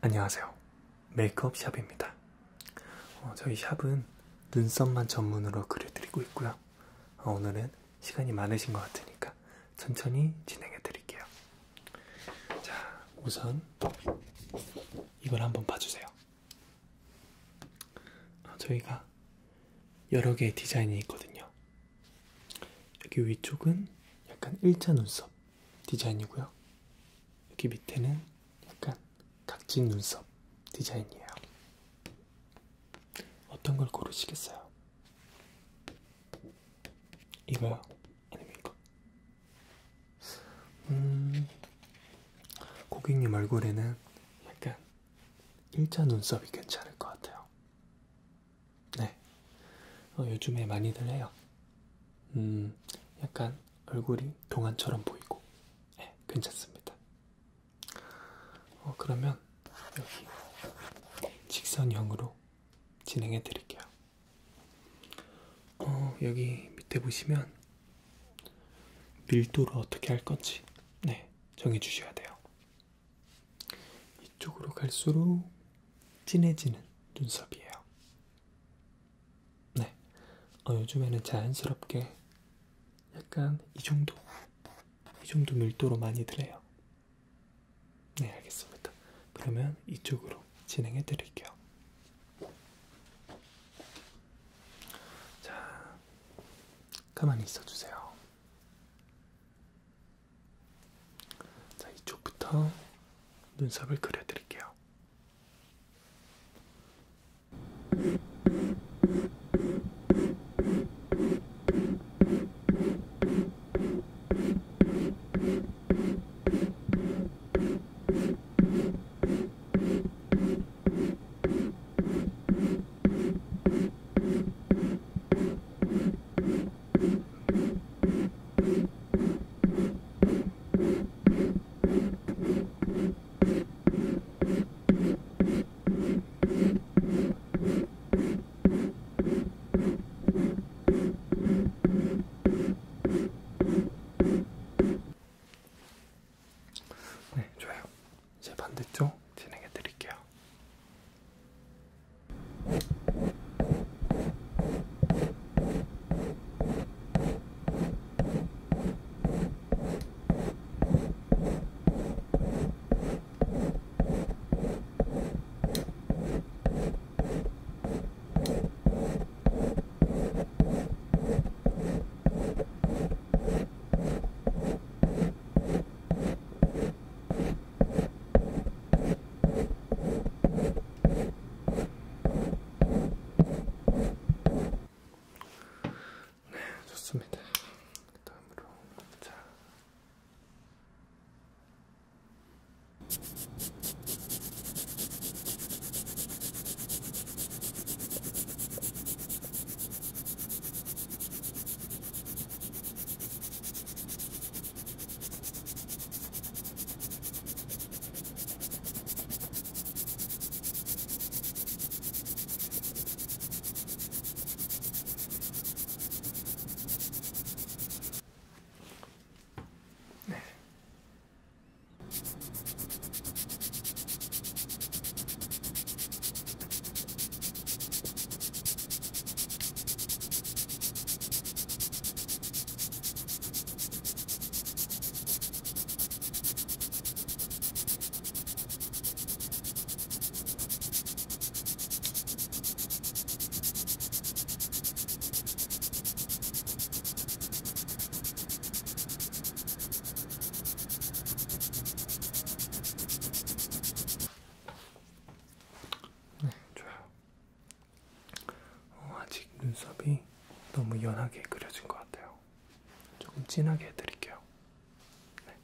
안녕하세요. 메이크업 샵입니다. 저희 샵은 눈썹만 전문으로 그려드리고 있고요. 오늘은 시간이 많으신 것 같으니까 천천히 진행해 드릴게요. 자, 우선 이걸 한번 봐주세요. 저희가 여러 개의 디자인이 있거든요. 여기 위쪽은 약간 일자 눈썹 디자인이고요. 여기 밑에는 약간 각진 눈썹 디자인이에요. 어떤 걸 고르시겠어요? 이거요? 아니면 이거? 고객님 얼굴에는 약간 일자 눈썹이 괜찮을 것 같아요. 네. 요즘에 많이들 해요. 약간 얼굴이 동안처럼 보이고, 네, 괜찮습니다. 그러면 여기 직선형으로 진행해 드릴게요. 여기 밑에 보시면 밀도를 어떻게 할 건지, 네, 정해 주셔야 돼요. 이쪽으로 갈수록 진해지는 눈썹이에요. 네. 요즘에는 자연스럽게 약간 이 정도 밀도로 많이들 해요. 네, 알겠습니다. 그러면 이쪽으로 진행해 드릴게요. 자, 가만히 있어 주세요. 자, 이쪽부터 눈썹을 그려 드릴게요. 네, 좋아요. 이제 반대쪽 진행해 드릴게요. 좋습니다. 다음으로 자, 네, 좋아요. 아직 눈썹이 너무 연하게 그려진 것 같아요. 조금 진하게 해드릴게요. 네.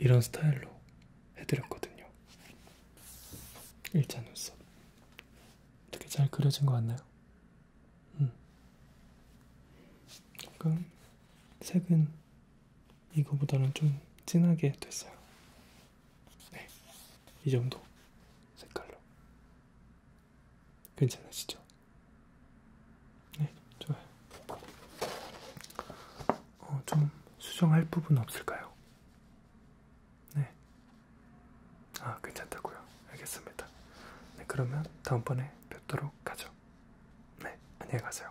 이런 스타일로 해드렸거든요. 일자 눈썹. 되게 잘 그려진 것 같나요? 조금 색은 이거보다는 좀 진하게 됐어요. 네, 이 정도 색깔로. 괜찮으시죠? 네, 좋아요. 좀 수정할 부분 없을까요? 네. 아, 괜찮다고요? 알겠습니다. 네, 그러면 다음번에 뵙도록 하죠. 네, 안녕히 가세요.